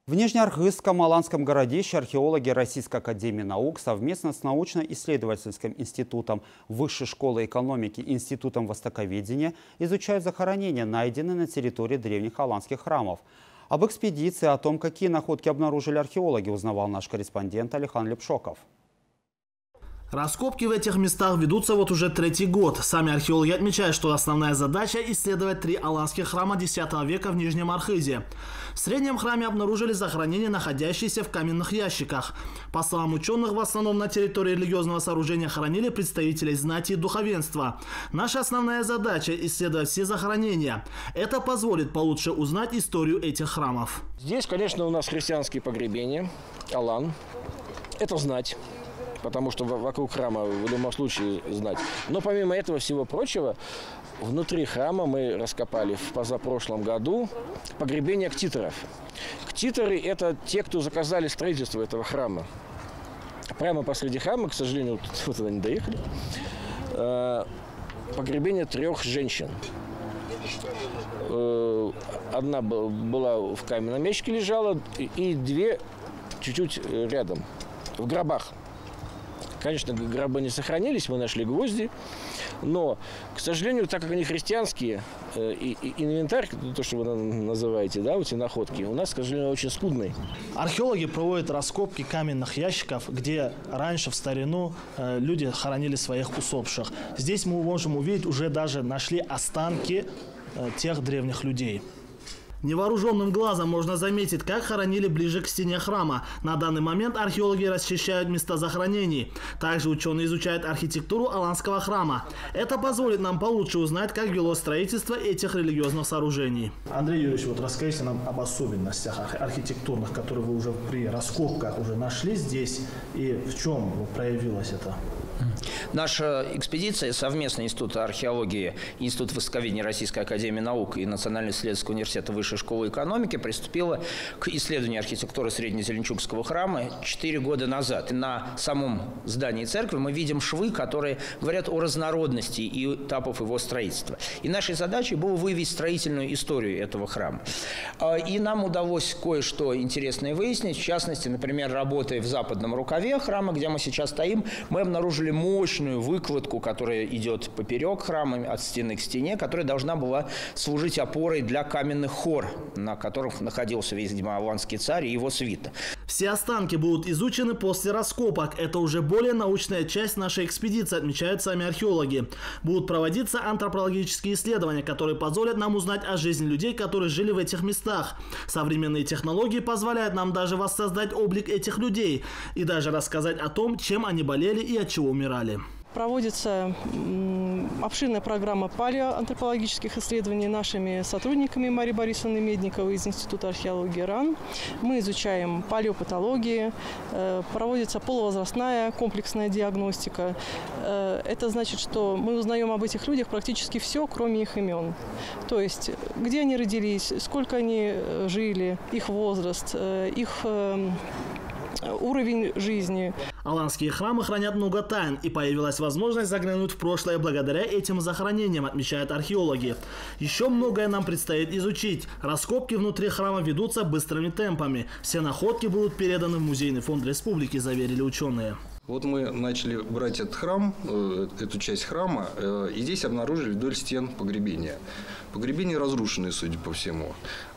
В Нижнеархызском Аланском городище археологи Российской академии наук совместно с научно-исследовательским институтом Высшей школы экономики и институтом востоковедения изучают захоронения, найденные на территории древних аланских храмов. Об экспедиции, о том, какие находки обнаружили археологи, узнавал наш корреспондент Алихан Лепшоков. Раскопки в этих местах ведутся вот уже третий год. Сами археологи отмечают, что основная задача – исследовать 3 аланских храма X века в Нижнем Архызе. В среднем храме обнаружили захоронения, находящиеся в каменных ящиках. По словам ученых, в основном на территории религиозного сооружения хоронили представителей знати и духовенства. Наша основная задача – исследовать все захоронения. Это позволит получше узнать историю этих храмов. Здесь, конечно, у нас христианские погребения, алан. Это знать. Потому что вокруг храма в любом случае знать. Но помимо этого всего прочего, внутри храма мы раскопали в позапрошлом году погребение ктиторов. Ктиторы – это те, кто заказали строительство этого храма. Прямо посреди храма, к сожалению, вот туда не доехали, погребение 3 женщин. Одна была в каменном ящике лежала, и 2 чуть-чуть рядом, в гробах. Конечно, гробы не сохранились, мы нашли гвозди, но, к сожалению, так как они христианские, и инвентарь, то, что вы называете, да, эти находки, у нас, к сожалению, очень скудный. Археологи проводят раскопки каменных ящиков, где раньше, в старину, люди хоронили своих усопших. Здесь мы можем увидеть, уже даже нашли останки тех древних людей. Невооруженным глазом можно заметить, как хоронили ближе к стене храма. На данный момент археологи расчищают места захоронений. Также ученые изучают архитектуру Аланского храма. Это позволит нам получше узнать, как велось строительство этих религиозных сооружений. Андрей Юрьевич, вот расскажите нам об особенностях архитектурных, которые вы уже при раскопках уже нашли здесь, и в чем проявилось это? Наша экспедиция, совместный Институт археологии, Институт востоковедения Российской академии наук и Национального исследовательского университета Высшей школы экономики приступила к исследованию архитектуры Среднезеленчукского храма 4 года назад. На самом здании церкви мы видим швы, которые говорят о разнородности и этапов его строительства. И нашей задачей было выявить строительную историю этого храма. И нам удалось кое-что интересное выяснить. В частности, например, работая в западном рукаве храма, где мы сейчас стоим, мы обнаружили мощную выкладку, которая идет поперек храма, от стены к стене, которая должна была служить опорой для каменных хор, на которых находился, видимо, аланский царь и его свита. Все останки будут изучены после раскопок. Это уже более научная часть нашей экспедиции, отмечают сами археологи. Будут проводиться антропологические исследования, которые позволят нам узнать о жизни людей, которые жили в этих местах. Современные технологии позволяют нам даже воссоздать облик этих людей и даже рассказать о том, чем они болели и от чего умирали. Проводится обширная программа палеоантропологических исследований нашими сотрудниками Марией Борисовной Медниковой из Института археологии РАН. Мы изучаем палеопатологии, проводится полувозрастная комплексная диагностика. Это значит, что мы узнаем об этих людях практически все, кроме их имен. То есть, где они родились, сколько они жили, их возраст, их уровень жизни. Аланские храмы хранят много тайн, и появилась возможность заглянуть в прошлое благодаря этим захоронениям, отмечают археологи. Еще многое нам предстоит изучить. Раскопки внутри храма ведутся быстрыми темпами. Все находки будут переданы в Музейный фонд республики, заверили ученые. Вот мы начали брать этот храм, эту часть храма, и здесь обнаружили вдоль стен погребения. Погребения разрушенные, судя по всему.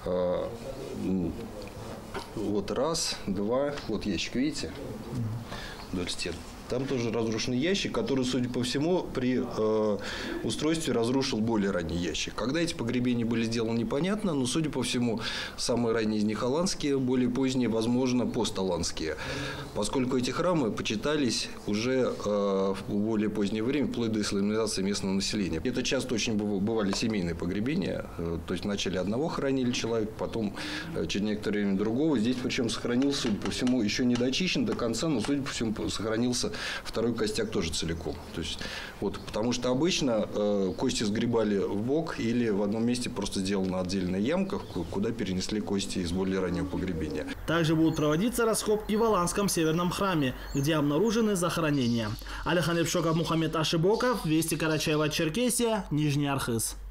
Вот 1, 2, вот ящик, видите, вдоль стен. Там тоже разрушенный ящик, который, судя по всему, при устройстве разрушил более ранний ящик. Когда эти погребения были сделаны, непонятно, но, судя по всему, самые ранние из них аланские, более поздние, возможно, посталанские. Поскольку эти храмы почитались уже в более позднее время, вплоть до исламизации местного населения. Это часто очень бывали семейные погребения, то есть вначале одного хоронили человека, потом через некоторое время другого. Здесь причем сохранился, судя по всему, еще не дочищен до конца, но, судя по всему, сохранился второй костяк тоже целиком. То есть, вот, потому что обычно кости сгребали в бок или в одном месте просто сделана отдельная ямка, куда перенесли кости из более раннего погребения. Также будут проводиться раскопки в Аланском северном храме, где обнаружены захоронения. Алихан Лепшоков, Мухаммед Ашибоков, Вести Карачаева-Черкесия, Нижний Архыз.